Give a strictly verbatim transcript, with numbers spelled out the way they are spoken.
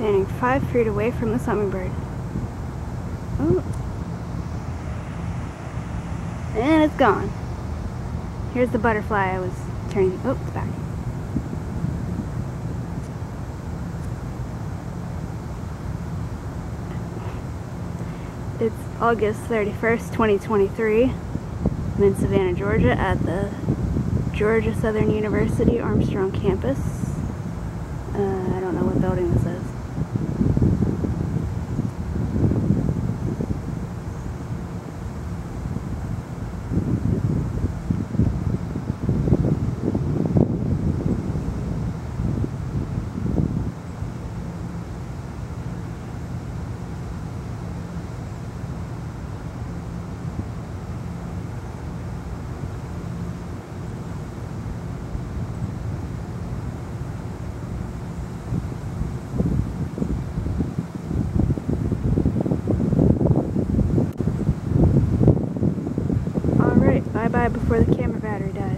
Standing five feet away from this hummingbird. Ooh. And it's gone. Here's the butterfly I was turning. Oh, it's back. It's August thirty-first, twenty twenty-three. I'm in Savannah, Georgia at the Georgia Southern University Armstrong campus. Uh, I don't know what building this is. Bye-bye before the camera battery dies.